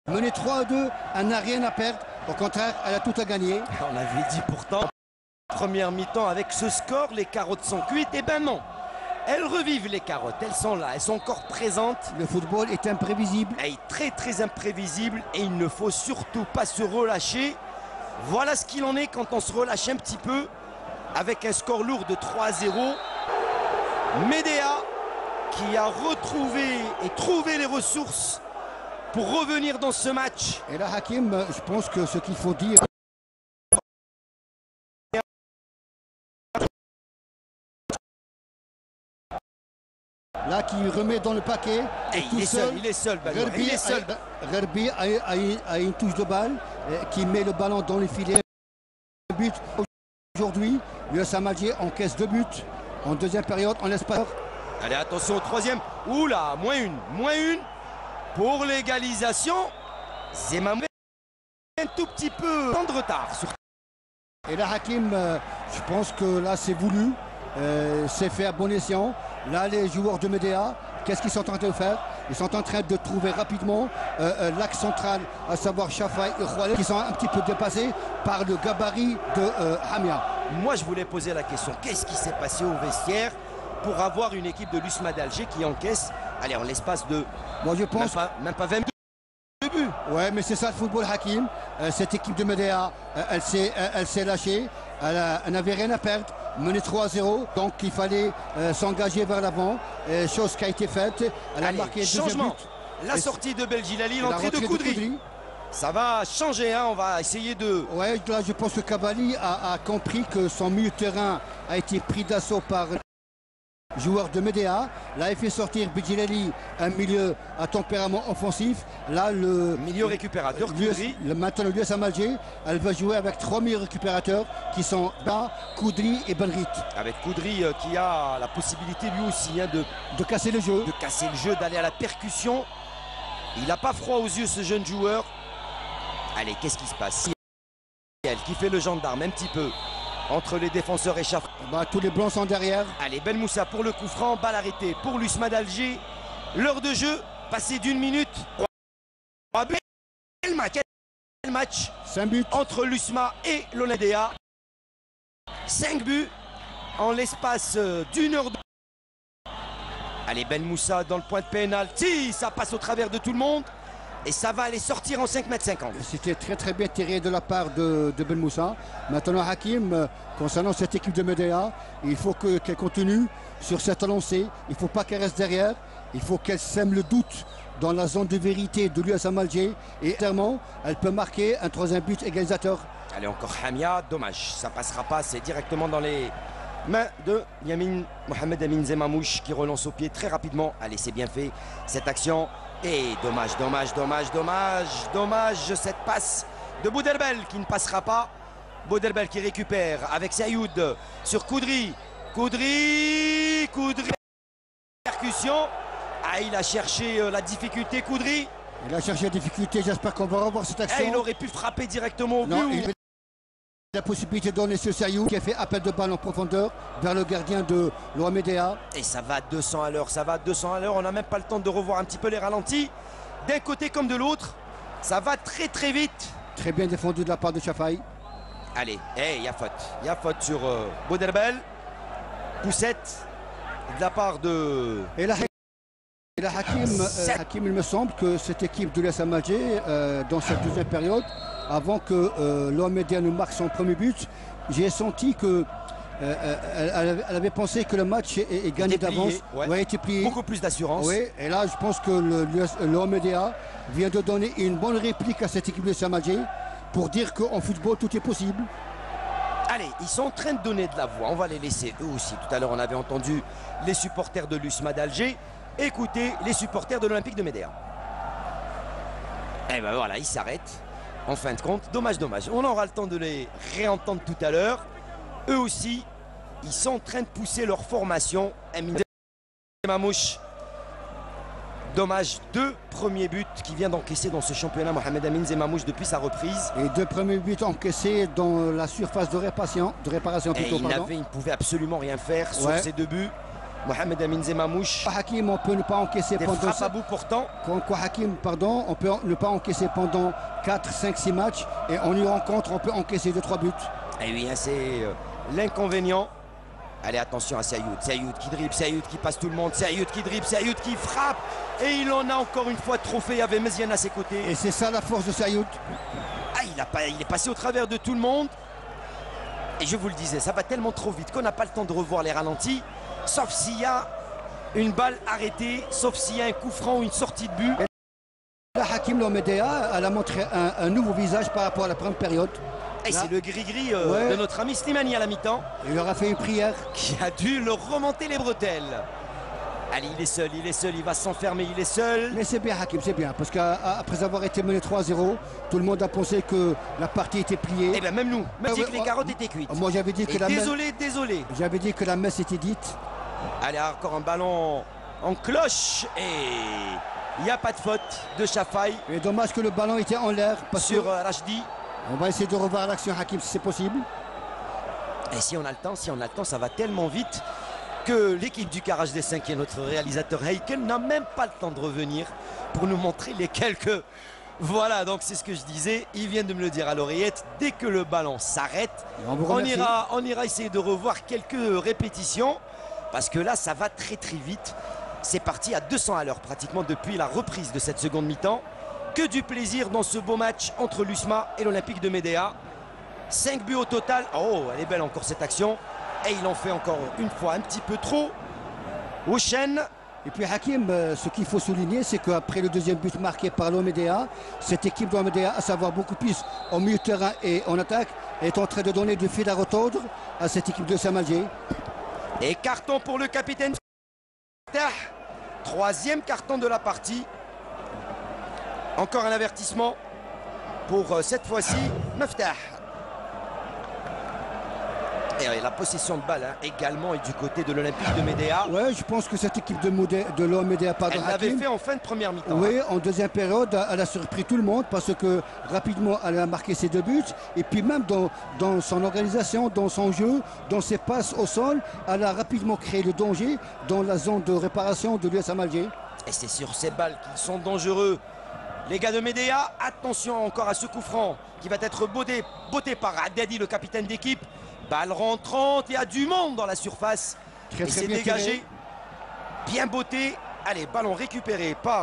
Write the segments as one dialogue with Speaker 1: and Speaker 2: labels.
Speaker 1: Menée 3-2, elle n'a rien à perdre. Au contraire, elle a tout à gagner.
Speaker 2: On avait dit pourtant, première mi-temps avec ce score, les carottes sont cuites. Eh ben non, elles revivent les carottes, elles sont là, elles sont encore présentes.
Speaker 1: Le football est imprévisible.
Speaker 2: Elle est très très imprévisible et il ne faut surtout pas se relâcher. Voilà ce qu'il en est quand on se relâche un petit peu avec un score lourd de 3-0. Médéa qui a retrouvé et trouvé les ressources pour revenir dans ce match.
Speaker 1: Et là, Hakim, je pense que ce qu'il faut dire... Là, qui remet dans le paquet.
Speaker 2: Et il est seul,
Speaker 1: Gerbi a une touche de balle qui met le ballon dans les filets. But aujourd'hui, l'US Alger encaisse 2 buts en deuxième période, en l'espace.
Speaker 2: Allez, attention au troisième. Oula, moins une. Pour l'égalisation, Zemamou un tout petit peu de retard.
Speaker 1: Et là, Hakim, je pense que là, c'est voulu. C'est fait à bon escient. Là, les joueurs de Médéa, qu'est-ce qu'ils sont en train de faire? Ils sont en train de trouver rapidement l'axe central, à savoir Chafai et Khaled, qui sont un petit peu dépassés par le gabarit de Hamia.
Speaker 2: Moi, je voulais poser la question, qu'est-ce qui s'est passé au vestiaire pour avoir une équipe de l'USMA d'Alger qui encaisse, allez, en l'espace de
Speaker 1: moi, je pense
Speaker 2: même pas 22 buts.
Speaker 1: Ouais, mais c'est ça le football, Hakim. Cette équipe de Médéa, elle s'est lâchée, elle n'avait rien à perdre. Menée 3-0, donc il fallait s'engager vers l'avant, chose qui a été faite. Elle a marqué le deuxième but.
Speaker 2: La sortie de Belgilali, l'entrée de Koudri. Ça va changer, hein, on va essayer de...
Speaker 1: Ouais, là je pense que Cavalli a compris que son milieu de terrain a été pris d'assaut par joueur de Médéa. Là il fait sortir Belgilali, un milieu à tempérament offensif. Là le
Speaker 2: milieu récupérateur, Koudri.
Speaker 1: Maintenant l'US Alger, elle va jouer avec 3 milieux récupérateurs qui sont là, Koudri et Benrit. Avec
Speaker 2: Koudri qui a la possibilité lui aussi hein,
Speaker 1: de casser le jeu.
Speaker 2: De casser le jeu, d'aller à la percussion. Il n'a pas froid aux yeux ce jeune joueur. Allez, qu'est-ce qui se passe? Elle qui fait le gendarme un petit peu entre les défenseurs et Chaf.
Speaker 1: Bah, tous les blancs sont derrière.
Speaker 2: Allez, Ben Moussa pour le coup franc, balle arrêtée pour l'USMA d'Alger. L'heure de jeu, passée d'1 minute. Quel match
Speaker 1: 5 buts
Speaker 2: entre l'USMA et l'Oladea. 5 buts en l'espace d'1 heure. Allez, Ben Moussa dans le point de pénalty, ça passe au travers de tout le monde. Et ça va aller sortir en 5,50 m.
Speaker 1: C'était très très bien tiré de la part de Ben Moussa. Maintenant Hakim, concernant cette équipe de Médéa, il faut qu'elle continue sur cette lancée. Il ne faut pas qu'elle reste derrière. Il faut qu'elle sème le doute dans la zone de vérité de l'US Alger. Et clairement, elle peut marquer un 3e but égalisateur.
Speaker 2: Allez, encore Hamia, dommage. Ça ne passera pas, c'est directement dans les mains de Mohamed Amin Zemamouche qui relance au pied très rapidement. Allez, c'est bien fait cette action. Et dommage, cette passe de Bouderbel qui ne passera pas. Bouderbel qui récupère avec Sayoud sur Koudri. Percussion. Ah, il a cherché la difficulté, Koudri.
Speaker 1: Il a cherché la difficulté, j'espère qu'on va revoir cette action.
Speaker 2: Il aurait pu frapper directement au but.
Speaker 1: Il a la possibilité de donner sur Sayoud qui a fait appel de balle en profondeur vers le gardien de l'OMDA.
Speaker 2: Et ça va à 200 à l'heure, on n'a même pas le temps de revoir un petit peu les ralentis. D'un côté comme de l'autre, ça va très très vite.
Speaker 1: Très bien défendu de la part de Chafai.
Speaker 2: Allez, il y a faute sur Bouderbel. Poussette de la part de...
Speaker 1: Et là Hakim, il me semble que cette équipe de l'US Alger, dans cette deuxième période, avant que l'OMDA nous marque son premier but, j'ai senti que elle avait pensé que le match est gagné d'avance.
Speaker 2: Ouais, était plié. Beaucoup plus d'assurance.
Speaker 1: Oui, et là je pense que l'OMDA vient de donner une bonne réplique à cette équipe de Alger pour dire qu'en football tout est possible.
Speaker 2: Allez, ils sont en train de donner de la voix, on va les laisser eux aussi. Tout à l'heure on avait entendu les supporters de l'USMA d'Alger. Écoutez les supporters de l'Olympique de Médéa. Et ben voilà, ils s'arrêtent. En fin de compte, dommage. On aura le temps de les réentendre tout à l'heure. Eux aussi, ils sont en train de pousser leur formation. Zemamouche. Dommage, 2 premiers buts qui vient d'encaisser dans ce championnat Mohamed Amin Zemamouche depuis sa reprise.
Speaker 1: Et 2 premiers buts encaissés dans la surface de réparation.
Speaker 2: Il ne pouvait absolument rien faire sur ces 2 buts. Mohamed Amin Zemamouche.
Speaker 1: Hakim, on peut ne pas encaisser
Speaker 2: Des
Speaker 1: pendant
Speaker 2: frappes à bout portant.
Speaker 1: Hakim, pardon, on peut ne pas encaisser pendant 4, 5, 6 matchs et on y rencontre, on peut encaisser 2-3 buts.
Speaker 2: Et oui, hein, c'est l'inconvénient. Allez, attention à Sayoud. Sayoud qui dribble, Sayoud qui passe tout le monde, Sayoud qui dribble, Sayoud qui frappe. Et il en a encore une fois trop fait avec Meziane à ses côtés.
Speaker 1: Et c'est ça la force de Sayoud.
Speaker 2: Ah, il est passé au travers de tout le monde. Et je vous le disais, ça va tellement trop vite qu'on n'a pas le temps de revoir les ralentis. Sauf s'il y a une balle arrêtée, sauf s'il y a un coup franc ou une sortie de but.
Speaker 1: Là, Hakim Lomedea, elle a montré un nouveau visage par rapport à la première période.
Speaker 2: Et c'est le gris-gris de notre ami Slimani à la mi-temps.
Speaker 1: Il leur a fait une prière.
Speaker 2: Qui a dû le remonter les bretelles. Allez, il est seul, il va s'enfermer, il est seul.
Speaker 1: Mais c'est bien Hakim, c'est bien. Parce qu'après avoir été mené 3-0, tout le monde a pensé que la partie était pliée.
Speaker 2: Et bien même nous, même dit que les carottes étaient cuites.
Speaker 1: Moi j'avais dit que
Speaker 2: désolé.
Speaker 1: J'avais dit que la messe était dite.
Speaker 2: Allez, encore un ballon en cloche. Et il n'y a pas de faute de Chafaï.
Speaker 1: Et dommage que le ballon était en l'air.
Speaker 2: Sur Rachdi.
Speaker 1: On va essayer de revoir l'action Hakim si c'est possible.
Speaker 2: Et si on a le temps, ça va tellement vite que l'équipe du Garage des 5 et notre réalisateur Heiken n'a même pas le temps de revenir pour nous montrer les quelques... Voilà, donc c'est ce que je disais, ils viennent de me le dire à l'oreillette, dès que le ballon s'arrête, on ira essayer de revoir quelques répétitions, parce que là ça va très vite. C'est parti à 200 à l'heure pratiquement depuis la reprise de cette seconde mi-temps. Que du plaisir dans ce beau match entre l'USMA et l'Olympique de Médéa. 5 buts au total. Oh, elle est belle encore cette action. Et il en fait encore une fois un petit peu trop. Houchen.
Speaker 1: Et puis Hakim, ce qu'il faut souligner, c'est qu'après le deuxième but marqué par l'Omedéa, cette équipe d'Omedéa, à savoir beaucoup plus en milieu de terrain et en attaque, est en train de donner du fil à retordre à cette équipe de Saint-Malziers.
Speaker 2: Et carton pour le capitaine. Troisième carton de la partie. Encore un avertissement pour cette fois-ci Meftah. Et la possession de balle également est du côté de l'Olympique de Médéa.
Speaker 1: Ouais, je pense que cette équipe de l'Omedéa,
Speaker 2: elle l'avait fait en fin de première mi-temps.
Speaker 1: Oui, en deuxième période, elle a surpris tout le monde parce que rapidement elle a marqué ses 2 buts. Et puis même dans son organisation, dans son jeu, dans ses passes au sol, elle a rapidement créé le danger dans la zone de réparation de l'US Alger.
Speaker 2: Et c'est sur ces balles qu'ils sont dangereux. Les gars de Médéa, attention encore à ce coup franc qui va être botté par Haddadi, le capitaine d'équipe. Balle rentrante, il y a du monde dans la surface.
Speaker 1: Très
Speaker 2: c'est
Speaker 1: bien
Speaker 2: dégagé.
Speaker 1: Tiré.
Speaker 2: Bien botté. Allez, ballon récupéré par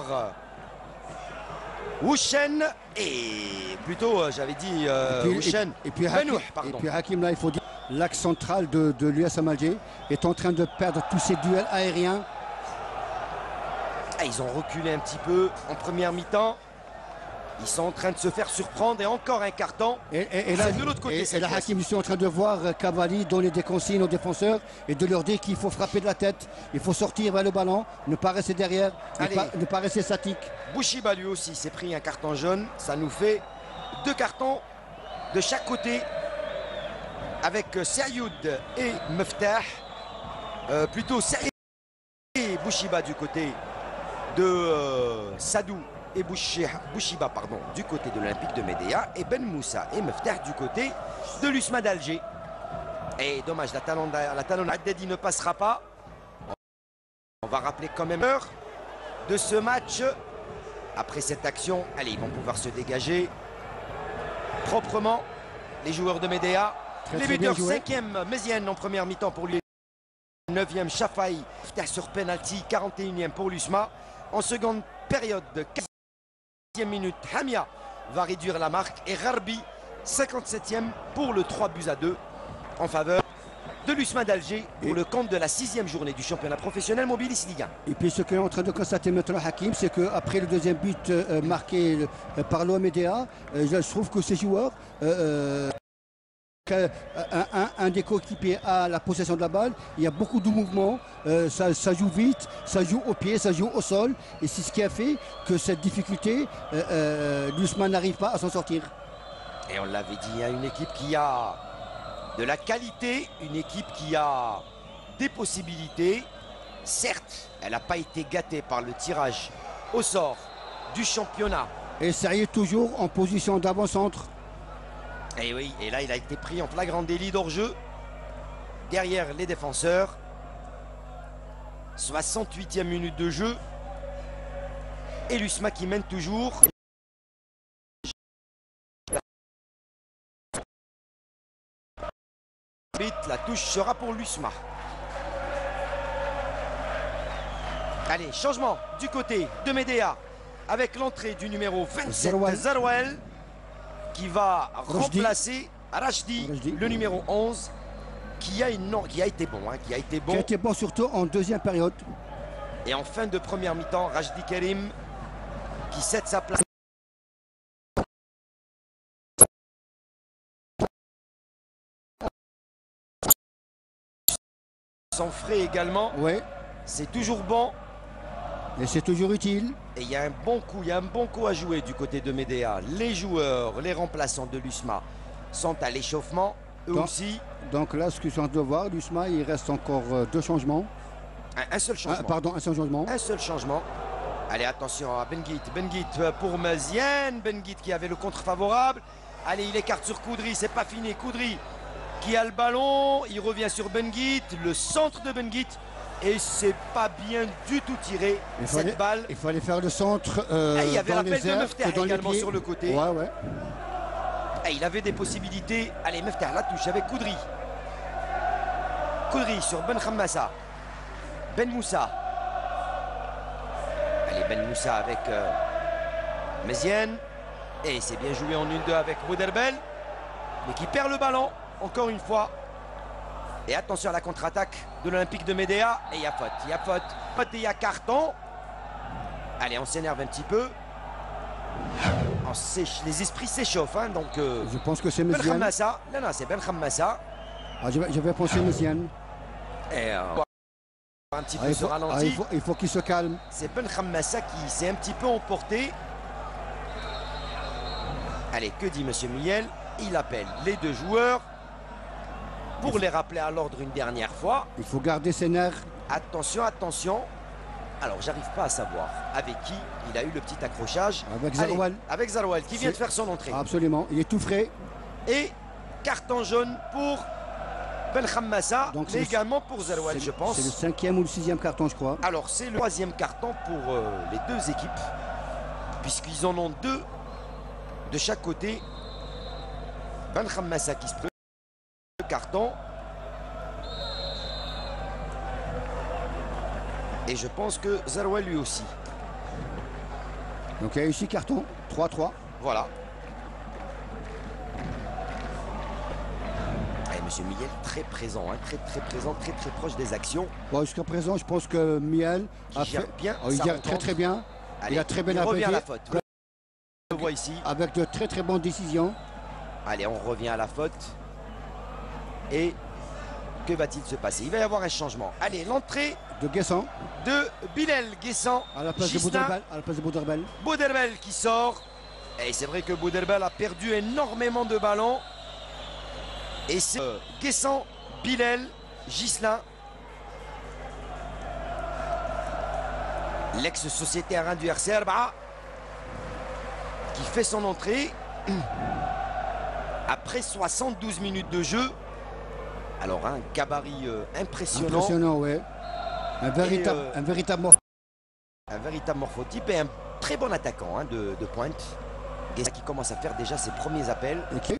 Speaker 2: Houchen. Et plutôt, j'avais dit Houchen.
Speaker 1: Et puis Hakim, là, il faut dire, l'axe central de l'US Alger est en train de perdre tous ses duels aériens.
Speaker 2: Ah, ils ont reculé un petit peu en première mi-temps. Ils sont en train de se faire surprendre et encore un carton.
Speaker 1: Et là,
Speaker 2: de l'autre côté.
Speaker 1: Et là, Hakim, je suis en train de voir Cavalli donner des consignes aux défenseurs et de leur dire qu'il faut frapper de la tête. Il faut sortir vers le ballon, ne pas rester derrière, ne pas rester statique.
Speaker 2: Bouchiba lui aussi s'est pris un carton jaune. Ça nous fait 2 cartons de chaque côté avec Sayoud et Meftah. Plutôt Sayoud et Bouchiba du côté de Sadou. Et Bouchiba du côté de l'Olympique de Médéa et Ben Moussa et Meftah du côté de l'USMA d'Alger. Et dommage, la talon Haddadi ne passera pas. On va rappeler quand même l'heure de ce match. Après cette action, allez, ils vont pouvoir se dégager proprement les joueurs de Médéa. Les buteurs, 5e Meziane en première mi-temps pour lui. 9e Chafaï, Meftah sur penalty, 41e pour l'USMA. En seconde période, 15e minute, Hamia va réduire la marque et Gharbi, 57e pour le 3-2 en faveur de l'USMA d'Alger pour le compte de la 6e journée du championnat professionnel Mobilis Ligue 1.
Speaker 1: Et puis ce qu'on est en train de constater maintenant Hakim, c'est qu'après le deuxième but marqué par l'Omedéa, je trouve que ces joueurs, un des coéquipiers a la possession de la balle, il y a beaucoup de mouvements, ça joue vite, ça joue au pied, ça joue au sol, et c'est ce qui a fait que cette difficulté, l'USMA n'arrive pas à s'en sortir.
Speaker 2: Et on l'avait dit, il y a une équipe qui a de la qualité, une équipe qui a des possibilités. Certes, elle n'a pas été gâtée par le tirage au sort du championnat.
Speaker 1: Et Saïd toujours en position d'avant-centre.
Speaker 2: Et oui, et là il a été pris en flagrant délit d'hors-jeu derrière les défenseurs. 68e minute de jeu. Et l'USMA qui mène toujours. La touche sera pour l'USMA. Allez, changement du côté de Médéa avec l'entrée du numéro 27, Zarouel, qui va remplacer Rachdi, le numéro 11, qui a été bon. Qui a été bon
Speaker 1: surtout en deuxième période.
Speaker 2: Et en fin de première mi-temps, Rachdi Karim qui cède sa place. Sans frais également.
Speaker 1: Ouais.
Speaker 2: C'est toujours bon.
Speaker 1: Et c'est toujours utile.
Speaker 2: Et il y a un bon coup à jouer du côté de Médéa. Les joueurs, les remplaçants de l'USMA sont à l'échauffement, eux aussi.
Speaker 1: Donc là, ce que je suis en train de voir, l'USMA, il reste encore deux changements.
Speaker 2: Un seul changement.
Speaker 1: Un seul changement.
Speaker 2: Un seul changement. Allez, attention à Benguit. Benguit pour Mazienne. Benguit qui avait le contre favorable. Allez, il écarte sur Koudri, c'est pas fini. Koudri qui a le ballon. Il revient sur Benguit. Le centre de Benguit. Et c'est pas bien du tout tiré, cette balle.
Speaker 1: Il fallait faire le centre
Speaker 2: il y avait
Speaker 1: dans
Speaker 2: l'appel
Speaker 1: les airs,
Speaker 2: de Meftah également sur le côté.
Speaker 1: Ouais.
Speaker 2: Et il avait des possibilités. Allez, Meftah, la touche avec Koudri. Koudri sur Ben Khammassa. Ben Moussa. Allez, Ben Moussa avec Mézienne. Et c'est bien joué en 1-2 avec Bouderbel. Mais qui perd le ballon, encore une fois. Et attention à la contre-attaque de l'Olympique de Médéa. Et il y a faute. Il y a faute. Et il y a carton. Allez, on s'énerve un petit peu. Les esprits s'échauffent. Hein, donc,
Speaker 1: je pense que c'est Mézienne.
Speaker 2: Ben Khammassa. Non, c'est Ben Khammassa.
Speaker 1: J'avais pensé Mézienne.
Speaker 2: Et un petit peu se ralentit.
Speaker 1: Il faut qu'il se calme.
Speaker 2: C'est Ben Khammassa qui s'est un petit peu emporté. Allez, que dit Monsieur Miel? Il appelle les deux joueurs pour les rappeler à l'ordre une dernière fois.
Speaker 1: Il faut garder ses nerfs.
Speaker 2: Attention, attention. Alors, j'arrive pas à savoir avec qui il a eu le petit accrochage.
Speaker 1: Avec Zarouel.
Speaker 2: Avec Zarouel qui vient de faire son entrée.
Speaker 1: Absolument, il est tout frais.
Speaker 2: Et carton jaune pour Ben Khammassa, mais également pour Zarouel, je pense.
Speaker 1: C'est le 5e ou le 6e carton, je crois.
Speaker 2: Alors, c'est le 3e carton pour les deux équipes, puisqu'ils en ont 2 de chaque côté. Ben Khammassa qui se prend le carton. Et je pense que Zarouel lui aussi.
Speaker 1: Donc il y a ici carton, 3-3.
Speaker 2: Voilà. Et Monsieur Miel très présent, hein, très présent, très proche des actions.
Speaker 1: Bon, jusqu'à présent, je pense que Miel
Speaker 2: a fait bien.
Speaker 1: Il gère très bien.
Speaker 2: Allez,
Speaker 1: il a très bien
Speaker 2: revient à la faute. On le voit ici.
Speaker 1: Avec de très bonnes décisions.
Speaker 2: Allez, on revient à la faute. Et que va-t-il se passer? Il va y avoir un changement. Allez, l'entrée
Speaker 1: de Guessant.
Speaker 2: De Bilal Guessant.
Speaker 1: À la place de Bouderbel.
Speaker 2: Bouderbel qui sort. Et c'est vrai que Bouderbel a perdu énormément de ballons. Et c'est Guessant, Bilal, Gislain. L'ex-société Arin du RC Arba'a qui fait son entrée après 72 minutes de jeu. Alors un gabarit impressionnant.
Speaker 1: Impressionnant, ouais. Un véritable
Speaker 2: morphotype et un très bon attaquant hein, de pointe. Guessant qui commence à faire déjà ses premiers appels.
Speaker 1: Okay.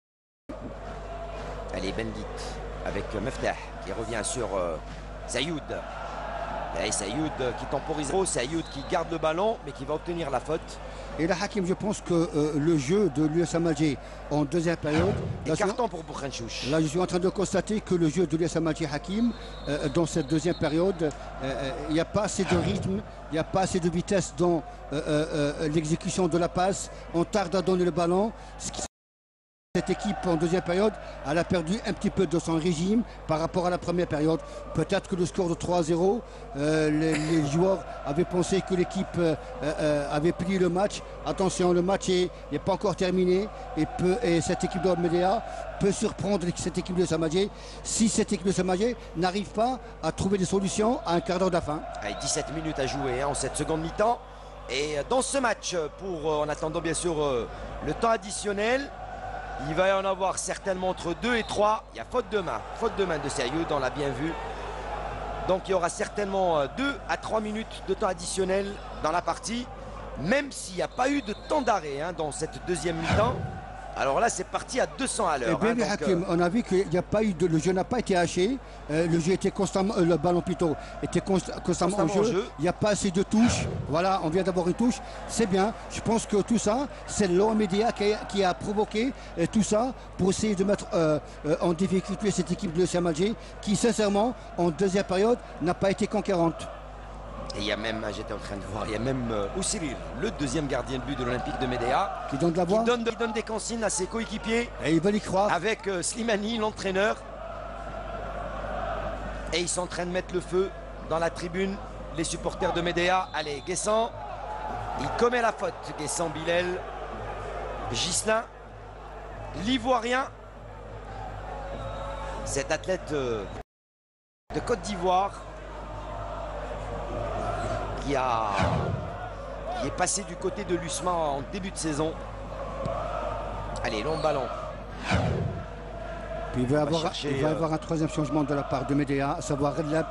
Speaker 2: Allez, Benguit avec Meftah qui revient sur Sayoud. Et Sayoud qui temporise. Sayoud qui garde le ballon mais qui va obtenir la faute.
Speaker 1: Et là, Hakim, je pense que le jeu de l'USM Alger en deuxième période...
Speaker 2: Et carton pour Boukhenchouch.
Speaker 1: Là, je suis en train de constater que le jeu de l'USM Alger, Hakim, dans cette deuxième période, il n'y a pas assez de rythme, il n'y a pas assez de vitesse dans l'exécution de la passe. On tarde à donner le ballon. Cette équipe en deuxième période, elle a perdu un petit peu de son régime par rapport à la première période. Peut-être que le score de 3-0, les joueurs avaient pensé que l'équipe avait plié le match. Attention, le match n'est pas encore terminé et cette équipe de Médéa peut surprendre cette équipe de Samadji si cette équipe de Samadji n'arrive pas à trouver des solutions à un quart d'heure de la fin.
Speaker 2: Avec 17 minutes à jouer hein, en cette seconde mi-temps. Et dans ce match, en attendant bien sûr le temps additionnel, il va y en avoir certainement entre 2 et 3. Il y a faute de main de Sayoud, on l'a bien vu. Donc il y aura certainement 2 à 3 minutes de temps additionnel dans la partie, même s'il n'y a pas eu de temps d'arrêt dans cette deuxième mi-temps. Alors là, c'est parti à 200 à l'heure.
Speaker 1: Hakim, on a vu qu'il n'y a pas eu de, le jeu n'a pas été haché. Le jeu était constamment, le ballon plutôt était constamment en jeu. Il n'y a pas assez de touches. Voilà, on vient d'avoir une touche. C'est bien. Je pense que tout ça, c'est l'Omédia qui a provoqué tout ça pour essayer de mettre en difficulté cette équipe de l'USM Alger qui, sincèrement, en deuxième période, n'a pas été conquérante.
Speaker 2: Et il y a même, j'étais en train de voir, il y a même Oussiril, le deuxième gardien de but de l'Olympique de Médéa,
Speaker 1: qui donne de la voix,
Speaker 2: qui donne des consignes à ses coéquipiers.
Speaker 1: Et ils veulent y croire.
Speaker 2: Avec Slimani, l'entraîneur. Et ils sont en train de mettre le feu dans la tribune, les supporters de Médéa. Allez, Guessant, il commet la faute. Guessant, Bilal, Ghislain, l'Ivoirien, cet athlète de Côte d'Ivoire, qui est passé du côté de l'USMA en début de saison. Allez, long ballon.
Speaker 1: Puis il va y avoir un troisième changement de la part de Médéa, à savoir Redlab.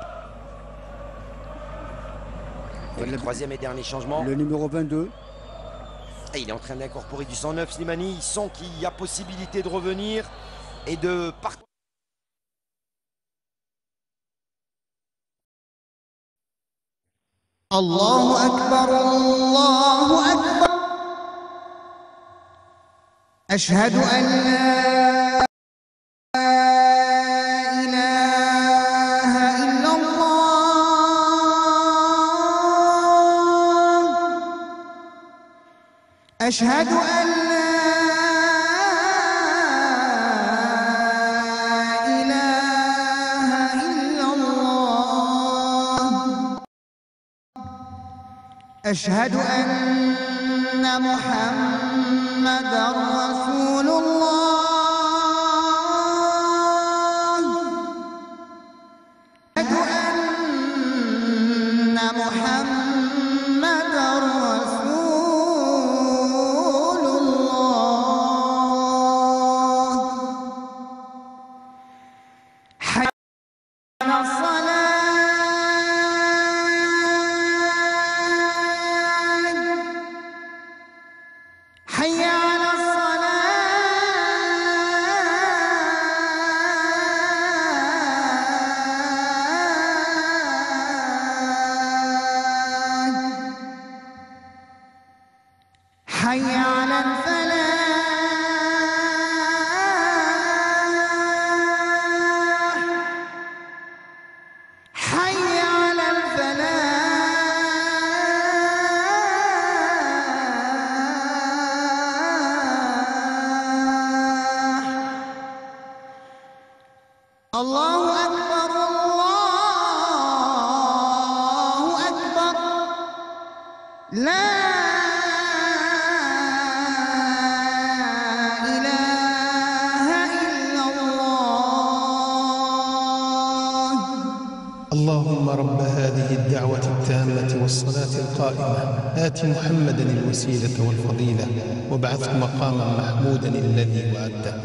Speaker 2: Le troisième et dernier changement.
Speaker 1: Le numéro 22.
Speaker 2: Et il est en train d'incorporer du 109, Slimani. Ils sent qu'il y a possibilité de revenir et de partir.
Speaker 3: Allahu Akbar, Allahu Akbar. Ashhadu an la ilaha illallah. Ashhadu an la أشهد أن محمدًا رسول الله. أشهد أن محمدًا رسول الله. حي على الصلاة. حي على الصلاة. حي على الفلاح. حي على الفلاح. الله أكبر، الله أكبر. لا إله إلا الله.
Speaker 4: اللهم رب هذه الدعوة التامة والصلاة القائمة آت محمدا الوسيلة والفضيلة وابعثه مقاما محمودا الذي وعدته.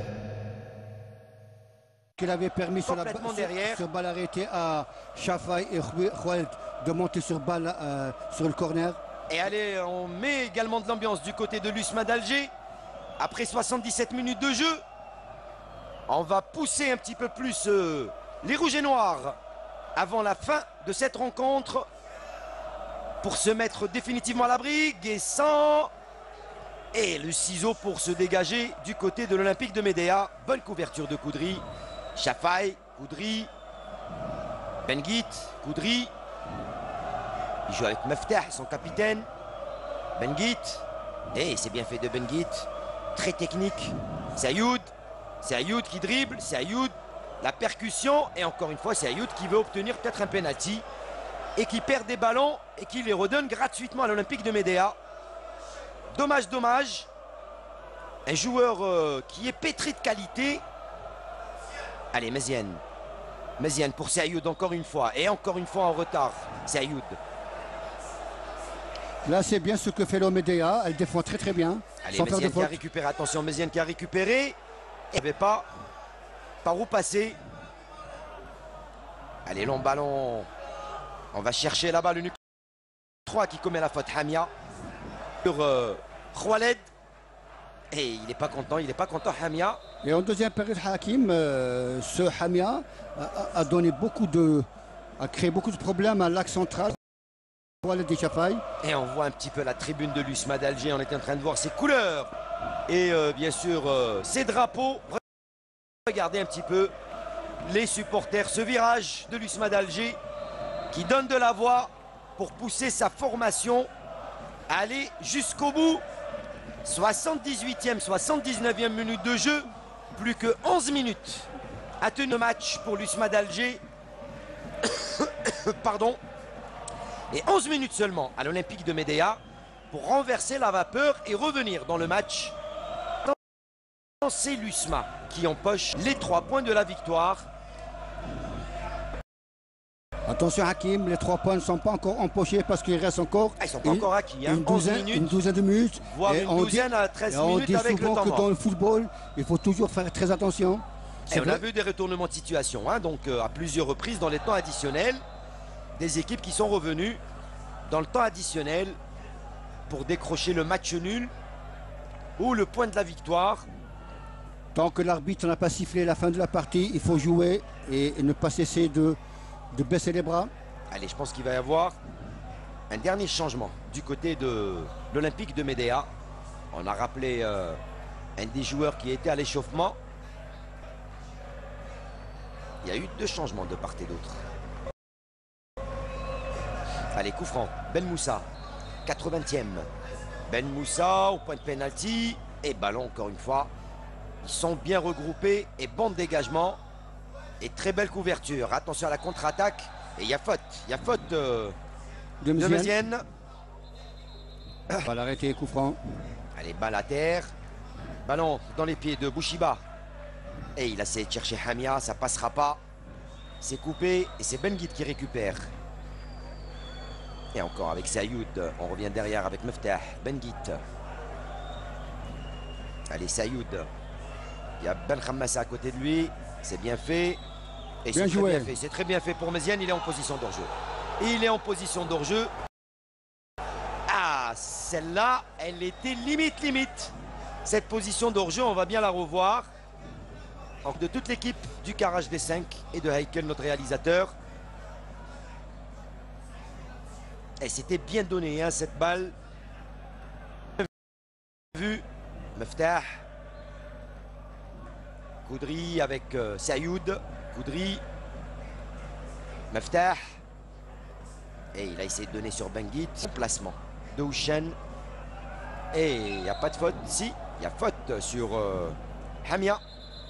Speaker 1: Qu'il avait permis sur balle arrêtée à Chafai et Khoueld de monter sur balle sur le corner.
Speaker 2: Et allez, on met également de l'ambiance du côté de l'USMA d'Alger. Après 77 minutes de jeu, on va pousser un petit peu plus les rouges et noirs avant la fin de cette rencontre pour se mettre définitivement à l'abri. Guessant et le ciseau pour se dégager du côté de l'Olympique de Médéa. Bonne couverture de Koudri. Chafai, Koudri, Benguit, Koudri. Il joue avec Meftah, son capitaine. Benguit. Et c'est bien fait de Benguit. Très technique. C'est Ayoud. C'est Ayoud qui dribble. C'est Ayoud. La percussion. Et encore une fois, c'est Ayoud qui veut obtenir peut-être un penalty. Et qui perd des ballons et qui les redonne gratuitement à l'Olympique de Médéa. Dommage, dommage. Un joueur qui est pétri de qualité. Allez, Méziane. Méziane pour Sayoud encore une fois. Et encore une fois en retard. Sayoud.
Speaker 1: Là, c'est bien ce que fait l'Omédia. Elle défend très très bien.
Speaker 2: Allez, Méziane qui a récupéré. Attention, Méziane qui a récupéré. Il n'y avait pas par où passer. Allez, long ballon. On va chercher là-bas le numéro 3 qui commet la faute. Hamia sur Khaled. Et il n'est pas content Hamia.
Speaker 1: Et en deuxième période, Hakim, ce Hamia a donné a créé beaucoup de problèmes à l'axe central.
Speaker 2: Et on voit un petit peu la tribune de l'USMA d'Alger. On était en train de voir ses couleurs et bien sûr ses drapeaux. Regardez un petit peu les supporters, ce virage de l'USMA d'Alger qui donne de la voix pour pousser sa formation à aller jusqu'au bout. 78e, 79e minute de jeu, plus que 11 minutes à tenir le match pour l'USMA d'Alger. Pardon. Et 11 minutes seulement à l'Olympique de Médéa pour renverser la vapeur et revenir dans le match. C'est l'USMA qui empoche les 3 points de la victoire.
Speaker 1: Attention Hakim, les 3 points ne sont pas encore empochés parce qu'il reste encore
Speaker 2: ils sont pas encore acquis, hein.
Speaker 1: une douzaine de minutes.
Speaker 2: Voire une douzaine à 13 minutes avec le temps mort.
Speaker 1: Dans le football, il faut toujours faire très attention.
Speaker 2: Et on a vu des retournements de situation, hein, donc à plusieurs reprises dans les temps additionnels. Des équipes qui sont revenues dans le temps additionnel pour décrocher le match nul ou le point de la victoire.
Speaker 1: Tant que l'arbitre n'a pas sifflé la fin de la partie, il faut jouer et ne pas cesser de baisser les bras.
Speaker 2: Allez, je pense qu'il va y avoir un dernier changement du côté de l'Olympique de Médéa. On a rappelé un des joueurs qui était à l'échauffement. Il y a eu 2 changements de part et d'autre. Allez, coup franc, Ben Moussa, 80e. Ben Moussa au point de pénalty et ballon encore une fois. Ils sont bien regroupés et bon dégagement et très belle couverture. Attention à la contre-attaque et il y a faute de Mézienne.
Speaker 1: On va l'arrêter, coup franc.
Speaker 2: Allez, balle à terre, ballon dans les pieds de Bouchiba et il a essayé de chercher Hamia, ça passera pas. C'est coupé et c'est Ben Guide qui récupère. Et encore avec Sayoud, on revient derrière avec Meftah, Ben Guide. Allez, Sayoud. Il y a Ben Khammassa à côté de lui. C'est bien fait. Et c'est très bien fait. C'est très bien fait pour Mézienne. Il est en position d'hors-jeu. Il est en position d'hors-jeu. Ah, celle-là, elle était limite. Cette position d'hors-jeu, on va bien la revoir. Donc, de toute l'équipe du Garage des 5 et de Heikel, notre réalisateur. Et c'était bien donné, hein, cette balle. Vu, Meftah. Koudri avec Sayoud. Koudri. Meftah. Et il a essayé de donner sur Benguit. Placement de Houchen. Et il n'y a pas de faute. Si, il y a faute sur Hamia.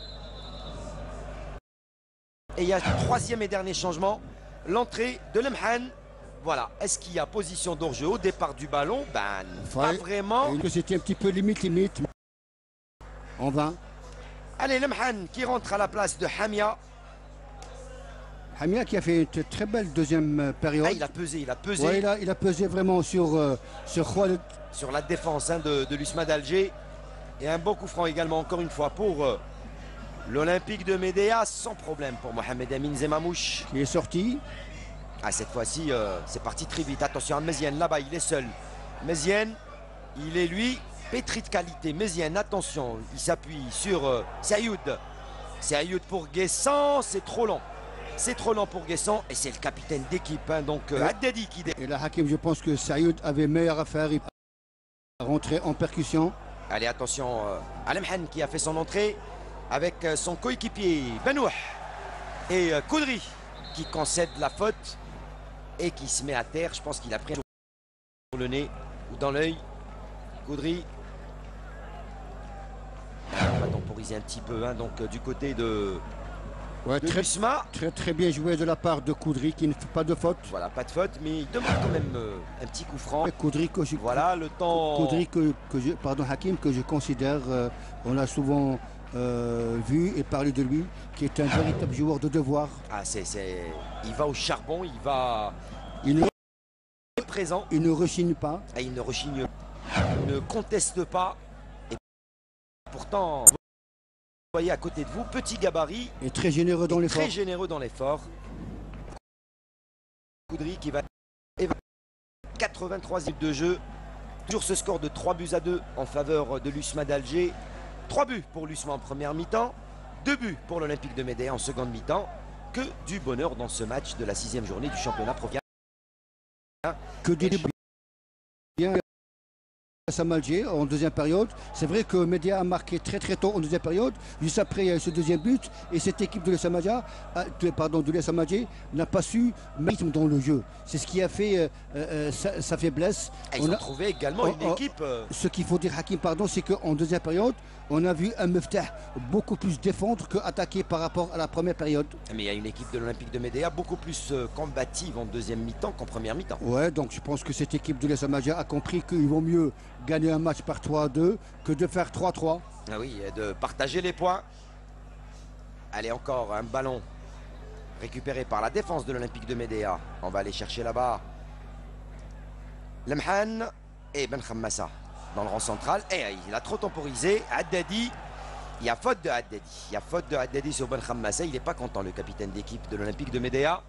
Speaker 2: Et il y a le 3e et dernier changement. L'entrée de Lemhan. Voilà. Est-ce qu'il y a position d'hors-jeu au départ du ballon? Ben, pas vraiment.
Speaker 1: C'était un petit peu limite. En vain.
Speaker 2: Allez, Lemhan qui rentre à la place de Hamia.
Speaker 1: Hamia qui a fait une très belle deuxième période.
Speaker 2: Ah, il a pesé.
Speaker 1: Ouais, il a pesé vraiment sur Khaled.
Speaker 2: Sur la défense, hein, de l'USMA d'Alger. Et un beau coup franc également, encore une fois, pour l'Olympique de Médéa. Sans problème pour Mohamed Amin Zemamouche.
Speaker 1: Qui est sorti.
Speaker 2: Ah, cette fois-ci, c'est parti très vite. Attention à Mézienne, là-bas, il est seul. Mézienne, il est lui, pétri de qualité. Mézienne, attention, il s'appuie sur Sayoud. Sayoud pour Guessant, c'est trop lent. C'est trop lent pour Guessant et c'est le capitaine d'équipe, hein, donc Haddadi qui...
Speaker 1: Et là, Hakim, je pense que Sayoud avait meilleure affaire. Il rentrer en percussion.
Speaker 2: Allez, attention à Lemhan qui a fait son entrée avec son coéquipier Benouh et Koudri qui concède la faute et qui se met à terre. Je pense qu'il a pris sur le nez ou dans l'œil. Koudri. On va temporiser un petit peu, hein, donc du côté de...
Speaker 1: Ouais, très bien joué de la part de Koudri qui ne fait pas de faute.
Speaker 2: Voilà, pas de faute, mais il demande quand même un petit coup franc.
Speaker 1: Koudri
Speaker 2: voilà le temps.
Speaker 1: Koudri pardon, Hakim, que je considère, on l'a souvent vu et parlé de lui, qui est un véritable joueur de devoir.
Speaker 2: Ah, il va au charbon,
Speaker 1: il
Speaker 2: est présent.
Speaker 1: Il ne rechigne pas.
Speaker 2: Et il ne rechigne, il ne conteste pas. Et pourtant. Vous voyez à côté de vous, petit gabarit.
Speaker 1: Et très généreux dans l'effort.
Speaker 2: Très généreux dans l'effort. Koudry qui va 83 minutes de jeu. Toujours ce score de 3-2 en faveur de l'USMA d'Alger. 3 buts pour l'USMA en première mi-temps, 2 buts pour l'Olympique de Médéa en seconde mi-temps. Que du bonheur dans ce match de la 6e journée du championnat professionnel.
Speaker 1: Que du bien Sam Alger en deuxième période. C'est vrai que Médéa a marqué très tôt en deuxième période. Juste après, il y a eu ce deuxième but. Et cette équipe de l'USM Alger n'a pas su mettre dans le jeu. C'est ce qui a fait sa faiblesse.
Speaker 2: Ils ont trouvé également une équipe.
Speaker 1: Ce qu'il faut dire, Hakim, pardon, c'est qu'en deuxième période, on a vu un Meftah beaucoup plus défendre qu'attaquer par rapport à la première période.
Speaker 2: Mais il y a une équipe de l'Olympique de Médéa beaucoup plus combative en deuxième mi-temps qu'en première mi-temps.
Speaker 1: Ouais, donc je pense que cette équipe de l'USM Alger a compris qu'il vaut mieux gagner un match par 3-2 que de faire 3-3.
Speaker 2: Ah oui, et de partager les points. Allez, encore un ballon récupéré par la défense de l'Olympique de Médéa. On va aller chercher là-bas Lemhan et Ben Khammassa dans le rang central. Et il a trop temporisé. Haddadi, il y a faute de Haddadi. Il y a faute de Haddadi sur Ben Khammassa. Il n'est pas content, le capitaine d'équipe de l'Olympique de Médéa.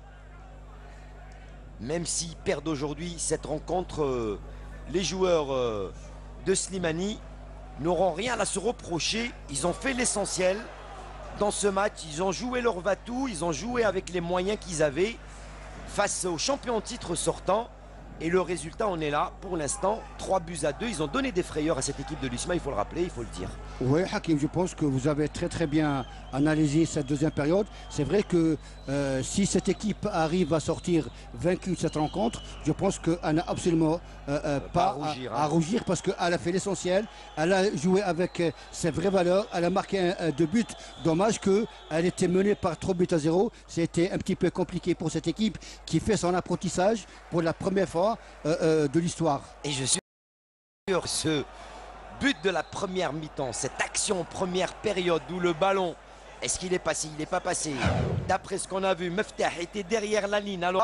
Speaker 2: Même s'ils perdent aujourd'hui cette rencontre, les joueurs de Slimani n'auront rien à se reprocher. Ils ont fait l'essentiel dans ce match. Ils ont joué leur va-tout. Ils ont joué avec les moyens qu'ils avaient face aux champions en titre sortants. Et le résultat, on est là pour l'instant, 3-2. Ils ont donné des frayeurs à cette équipe de l'USMA, il faut le rappeler, il faut le dire.
Speaker 1: Oui, Hakim, je pense que vous avez très bien analysé cette deuxième période. C'est vrai que si cette équipe arrive à sortir vaincue de cette rencontre, je pense qu'elle n'a absolument pas à rougir parce qu'elle a fait l'essentiel. Elle a joué avec ses vraies valeurs. Elle a marqué 2 buts. Dommage qu'elle était menée par 3-0. C'était un petit peu compliqué pour cette équipe qui fait son apprentissage pour la première fois de l'histoire.
Speaker 2: Et je suis sûr, ce but de la première mi-temps, cette action première période où le ballon, est-ce qu'il est passé? Il n'est pas passé. D'après ce qu'on a vu, Meftah était derrière la ligne. Alors,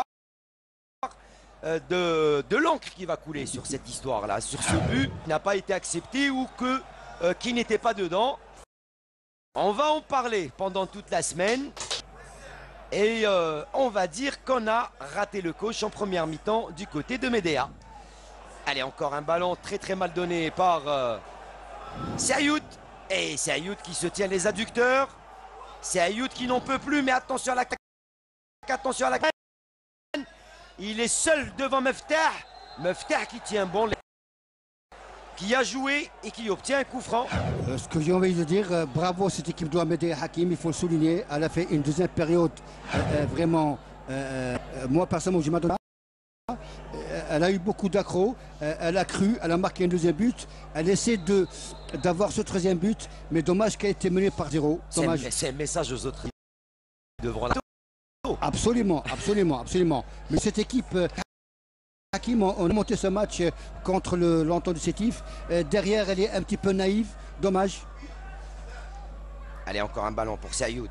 Speaker 2: de l'encre qui va couler sur cette histoire-là, sur ce but qui n'a pas été accepté ou qui n'était pas dedans. On va en parler pendant toute la semaine. Et on va dire qu'on a raté le coach en première mi-temps du côté de Médéa. Allez, encore un ballon très mal donné par Sayoud. Et Sayoud qui se tient les adducteurs. Sayoud qui n'en peut plus, mais attention à l'attaque. Attention à la... Il est seul devant Meftah. Meftah qui tient bon, qui a joué et qui obtient un coup franc.
Speaker 1: Ce que j'ai envie de dire, bravo à cette équipe de Médéa, Hakim, il faut le souligner. Elle a fait une deuxième période vraiment, moi personnellement, je m'adonne. Elle a eu beaucoup d'accros, elle a cru, elle a marqué un deuxième but. Elle essaie d'avoir ce troisième but, mais dommage qu'elle ait été menée par 0.
Speaker 2: C'est un message aux autres. Ils devront la...
Speaker 1: Absolument. Mais cette équipe... Hakim, on a monté ce match contre l'Entente du Sétif. Derrière, elle est un petit peu naïve. Dommage.
Speaker 2: Allez, encore un ballon pour Sayoud.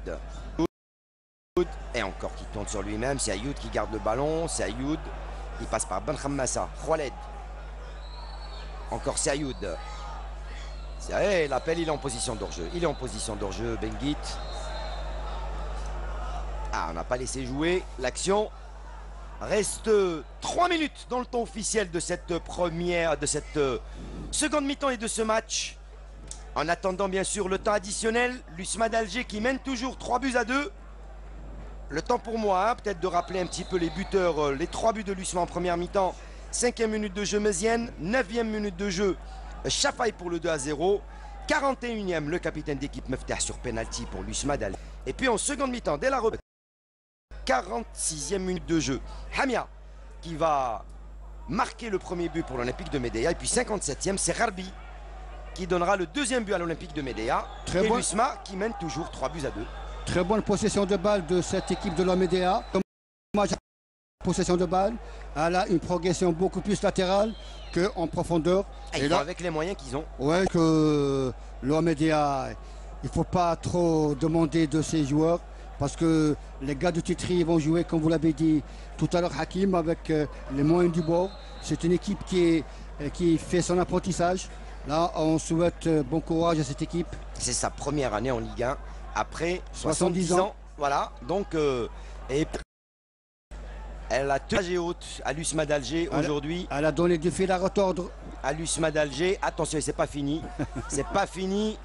Speaker 2: Et encore qui tourne sur lui-même. Sayoud qui garde le ballon. Sayoud, il passe par Ben Khammassa. Khaled. Encore Sayoud. L'appel, il est en position d'hors-jeu. Il est en position d'hors-jeu, Benguit. Ah, on n'a pas laissé jouer l'action. Reste 3 minutes dans le temps officiel de cette seconde mi-temps et de ce match. En attendant bien sûr le temps additionnel, l'USMA d'Alger qui mène toujours 3-2. Le temps pour moi, peut-être de rappeler un petit peu les buteurs, les 3 buts de l'USMA en première mi-temps. 5e minute de jeu Mézienne, 9e minute de jeu Chafaï pour le 2-0. 41e le capitaine d'équipe Meftah sur penalty pour l'USMA d'Alger. Et puis en seconde mi-temps, dès la reprise, 46e minute de jeu, Hamia qui va marquer le premier but pour l'Olympique de Médéa. Et puis 57e, c'est Rarbi qui donnera le deuxième but à l'Olympique de Médéa. Et l'USMA qui mène toujours 3-2.
Speaker 1: Très bonne possession de balle de cette équipe de la Médéa. Possession de balle, elle a une progression beaucoup plus latérale qu'en profondeur.
Speaker 2: Et là, avec les moyens qu'ils ont.
Speaker 1: Ouais, que l'Omédéa, il ne faut pas trop demander de ses joueurs. Parce que les gars de Titri vont jouer, comme vous l'avez dit tout à l'heure, Hakim, avec les moyens du bord. C'est une équipe qui fait son apprentissage. Là, on souhaite bon courage à cette équipe.
Speaker 2: C'est sa première année en Ligue 1, après 70 ans. Voilà, donc... Elle a tenu haute à l'USMA d'Alger aujourd'hui.
Speaker 1: Elle a donné du fil à retordre.
Speaker 2: À l'USMA d'Alger. Attention, c'est pas fini. C'est pas fini.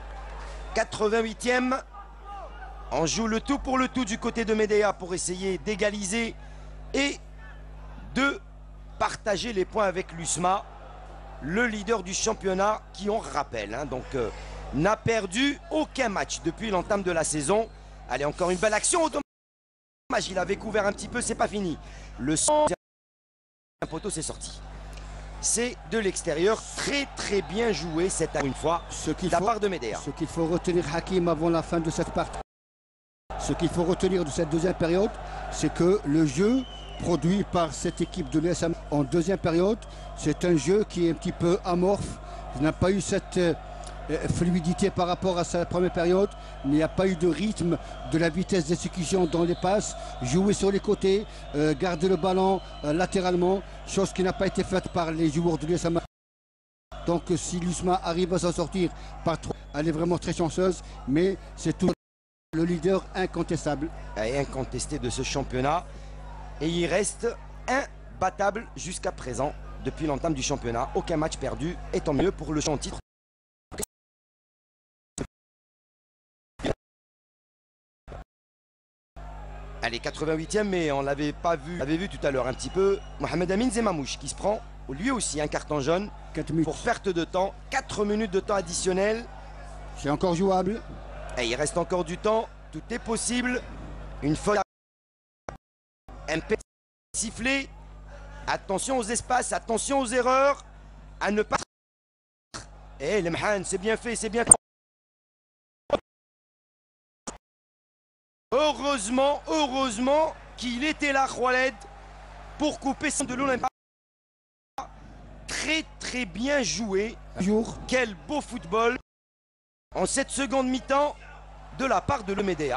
Speaker 2: 88e. On joue le tout pour le tout du côté de Médéa pour essayer d'égaliser et de partager les points avec l'USMA, le leader du championnat qui, on rappelle, n'a perdu aucun match depuis l'entame de la saison. Allez, encore une belle action. Dommage, il avait couvert un petit peu, c'est pas fini. Le poteau, c'est sorti. C'est de l'extérieur, très bien joué cette une fois de la part de Médéa.
Speaker 1: Ce qu'il faut retenir, Hakim, avant la fin de cette partie, ce qu'il faut retenir de cette deuxième période, c'est que le jeu produit par cette équipe de l'USM en deuxième période, c'est un jeu qui est un petit peu amorphe. Il n'a pas eu cette fluidité par rapport à sa première période. Il n'y a pas eu de rythme, de la vitesse d'exécution dans les passes, jouer sur les côtés, garder le ballon latéralement, chose qui n'a pas été faite par les joueurs de l'USM. Donc si l'USMA arrive à s'en sortir par 3, elle est vraiment très chanceuse, mais c'est tout le leader incontestable.
Speaker 2: Et incontesté de ce championnat. Et il reste imbattable jusqu'à présent depuis l'entame du championnat. Aucun match perdu, et tant mieux pour le champ titre. Allez, 88e, mais on l'avait pas vu. On l'avait vu tout à l'heure un petit peu. Mohamed Amin Zemamouche qui se prend lui aussi un carton jaune pour perte de temps. 4 minutes de temps additionnel.
Speaker 1: C'est encore jouable.
Speaker 2: Et il reste encore du temps. Tout est possible. Une faute. Un sifflé. Attention aux espaces, attention aux erreurs. À ne pas. Et le Mhan, c'est bien fait, c'est bien fait. Heureusement qu'il était là, Khaled, pour couper son de l'Olympique. Très bien joué. Quel beau football en cette seconde mi-temps de la part de l'Médéa.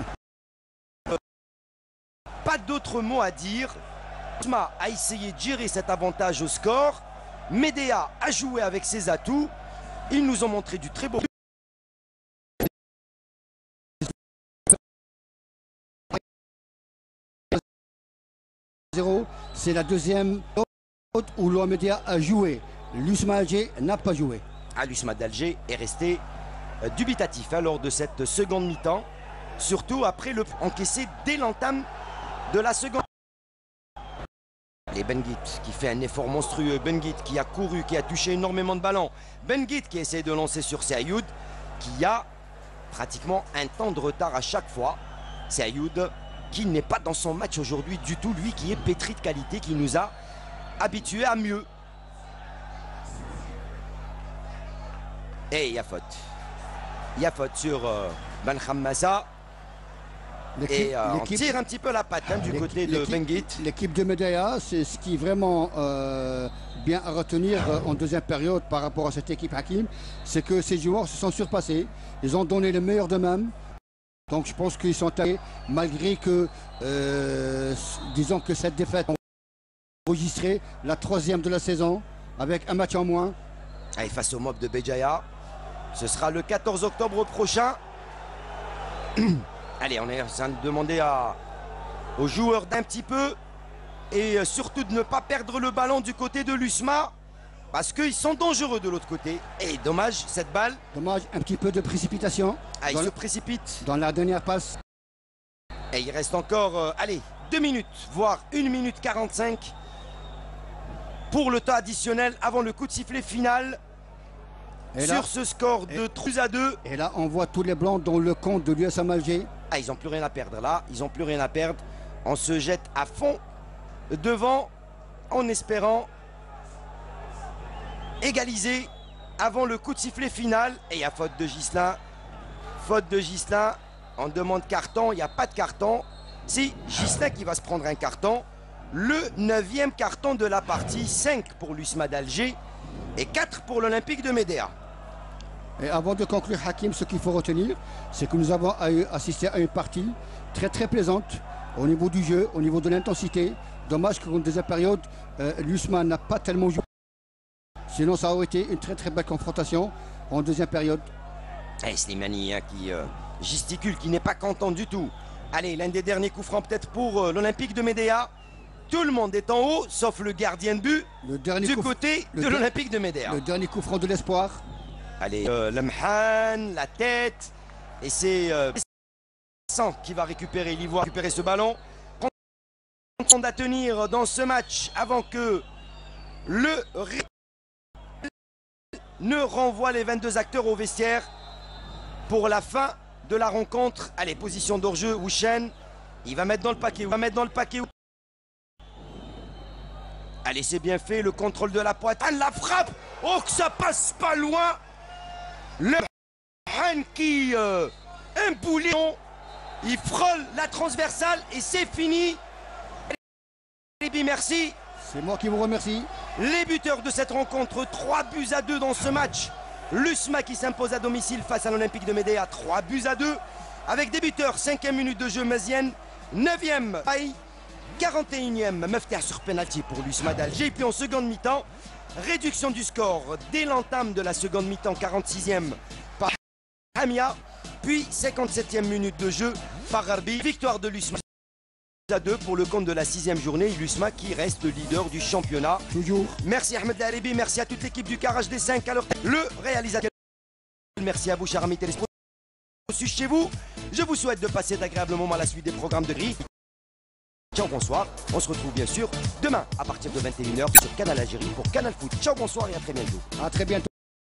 Speaker 2: Pas d'autre mot à dire. L'USMA a essayé de gérer cet avantage au score. Médéa a joué avec ses atouts. Ils nous ont montré du très beau.
Speaker 1: C'est la deuxième où l'Médéa a joué. L'USMA Alger n'a pas joué.
Speaker 2: L'USMA d'Alger est resté dubitatif lors de cette seconde mi-temps. Surtout après le encaissé dès l'entame de la seconde. Et Benguit qui fait un effort monstrueux. Benguit qui a couru, qui a touché énormément de ballons. Benguit qui essaie de lancer sur Sayoud, qui a pratiquement un temps de retard à chaque fois. Sayoud qui n'est pas dans son match aujourd'hui du tout. Lui qui est pétri de qualité, qui nous a habitués à mieux. Et il y a faute. Il y a faute sur Ben Khammassa. Et on tire un petit peu la patte du côté de Benguit.
Speaker 1: L'équipe de Médéa, c'est ce qui est vraiment bien à retenir en deuxième période par rapport à cette équipe Hakim, c'est que ces joueurs se sont surpassés. Ils ont donné le meilleur d'eux-mêmes. Donc je pense qu'ils sont allés, malgré que, disons que cette défaite enregistrée, la troisième de la saison, avec un match en moins.
Speaker 2: Allez, face au mob de Béjaïa, ce sera le 14 octobre prochain. Allez, on est en train de demander aux joueurs d'un petit peu et surtout de ne pas perdre le ballon du côté de l'USMA parce qu'ils sont dangereux de l'autre côté. Et dommage, cette balle.
Speaker 1: Dommage, un petit peu de précipitation.
Speaker 2: Il se précipite.
Speaker 1: Dans la dernière passe.
Speaker 2: Et il reste encore, allez, 2 minutes, voire 1 minute 45 pour le temps additionnel avant le coup de sifflet final. Et sur ce score de 3-2.
Speaker 1: Et là, on voit tous les blancs dans le compte de l'USM Alger.
Speaker 2: Ils n'ont plus rien à perdre là. Ils n'ont plus rien à perdre. On se jette à fond devant en espérant égaliser avant le coup de sifflet final. Et il y a faute de Ghislain. Faute de Ghislain. On demande carton. Il n'y a pas de carton. C'est Ghislain qui va se prendre un carton. Le 9e carton de la partie. 5 pour l'USMA d'Alger et 4 pour l'Olympique de Médéa.
Speaker 1: Et avant de conclure, Hakim, ce qu'il faut retenir, c'est que nous avons assisté à une partie très plaisante au niveau du jeu, au niveau de l'intensité. Dommage qu'en deuxième période, l'USMA n'a pas tellement joué. Sinon, ça aurait été une très belle confrontation en deuxième période.
Speaker 2: Et Slimani qui gesticule, qui n'est pas content du tout. Allez, l'un des derniers coups francs peut-être pour l'Olympique de Médéa. Tout le monde est en haut, sauf le gardien de but du côté de l'Olympique de Médéa.
Speaker 1: Le dernier coup franc de l'espoir.
Speaker 2: Allez, Lemhan, la tête. Et c'est Vincent qui va récupérer l'Ivoire, récupérer ce ballon. On à tenir dans ce match avant que le ne renvoie les 22 acteurs au vestiaire pour la fin de la rencontre. Allez, position d'hors-jeu, Wouchen. Il va mettre dans le paquet. Allez, c'est bien fait, le contrôle de la poitrine, la frappe. Oh, que ça passe pas loin. Le Han qui un bouillon. Il frôle la transversale et c'est fini. Merci.
Speaker 1: C'est moi qui vous remercie.
Speaker 2: Les buteurs de cette rencontre, 3-2 dans ce match. L'USMA qui s'impose à domicile face à l'Olympique de Médéa, 3-2. Avec des buteurs, 5e minute de jeu, Mazienne. 9e, Paï. 41e, Mefter sur penalty pour l'USMA d'Alger. Et puis en seconde mi-temps, réduction du score dès l'entame de la seconde mi-temps, 46e par Hamia. Puis 57e minute de jeu par Arbi. Victoire de l'USMA à 2 pour le compte de la 6e journée. L'USMA qui reste leader du championnat.
Speaker 1: Toujours.
Speaker 2: Merci Ahmed Laribi, merci à toute l'équipe du Garage des 5. Alors, le réalisateur. Merci à vous, chers amis téléspectateurs. Chez vous, je vous souhaite de passer d'agréables moments à la suite des programmes de Gris. Ciao, bonsoir. On se retrouve bien sûr demain à partir de 21h sur Canal Algérie pour Canal Foot. Ciao, bonsoir et à très bientôt.
Speaker 1: À très bientôt.